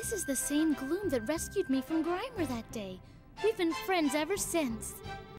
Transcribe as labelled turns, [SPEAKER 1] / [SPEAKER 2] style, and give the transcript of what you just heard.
[SPEAKER 1] This is the same Gloom that rescued me from Grimer that day. We've been friends ever since.